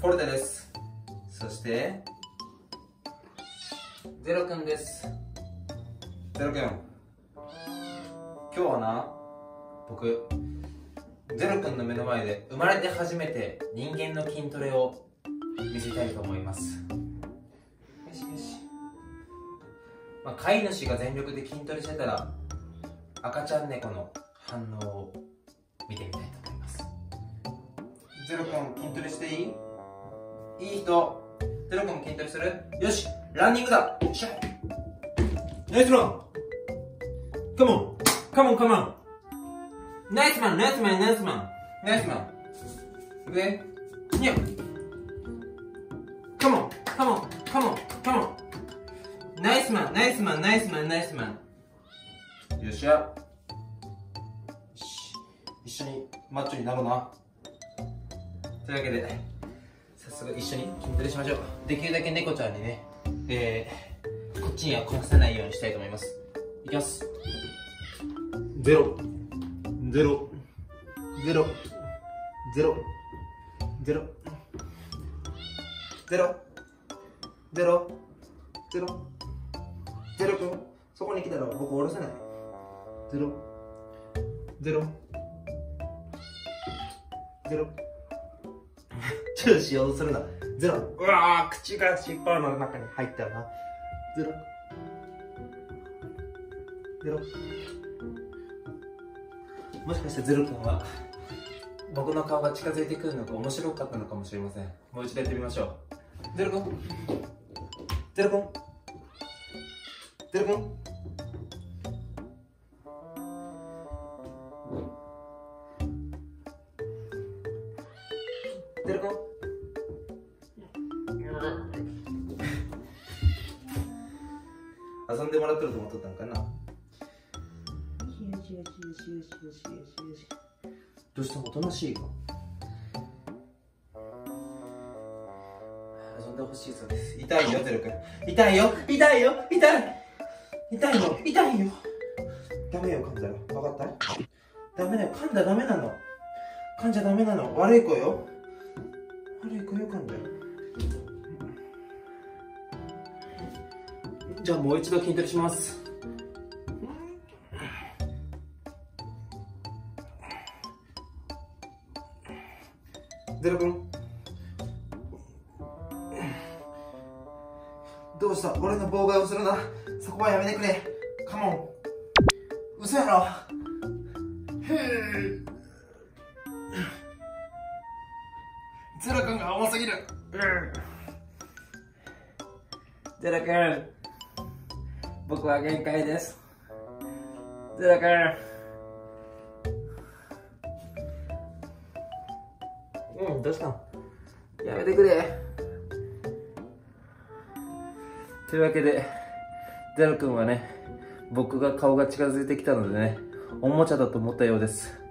フォルテです。そしてゼロくんです。ゼロくん、今日はな、僕ゼロくんの目の前で生まれて初めて人間の筋トレを見せたいと思います。よしよし。飼い主が全力で筋トレしてたら赤ちゃん猫の反応を見てみたいと思います。ゼロくん、筋トレしていい？いい人。ゼロくんも筋トレする？よし、ランニングだ。よっしゃ。ナイスラン。カモンカモンカモン。ナイスマンナイスマンナイスマンナイスマン。上にゃ。カモンカモンカモンカモン。ナイスマンナイスマンナイスマンナイスマン。よっしゃ。よし、一緒にマッチョになろうな。というわけで早速一緒に筋トレしましょう。できるだけ猫ちゃんにね、こっちには来させないようにしたいと思います。いきます。ゼロゼロゼロゼロゼロゼロゼロゼロゼロくん、そこに来たら僕下ろせない。ゼロゼロゼロチューしようとするな。ゼロ。うわー、口が尻尾の中に入ったよな。ゼロゼロ。もしかしてゼロ君は僕の顔が近づいてくるのが面白かったのかもしれません。もう一度やってみましょう。ゼロ君、ゼロ君、ゼロ君。ゼロ君。遊んでもらってると思っとったんかな。どうしたの？おとなしいか。遊んでほしいそうです。痛いよ、ゼロ君。痛いよ、痛いよ、痛い。痛いよ、痛いよ。ダメよ、噛んだよ。分かった？ダメだよ、噛んだらダメなの。噛んじゃダメなの。悪い子よ。悪い子よ、噛んだよ。じゃあもう一度筋トレします。ゼロ君、どうした？俺の妨害をするな。そこはやめてくれ。カモン。嘘やろ。ゼロ君が重すぎる。ゼロ君、僕は限界です。ゼロ君、どうしたの？やめてくれ。というわけでゼロ君はね、僕が顔が近づいてきたのでね、おもちゃだと思ったようです。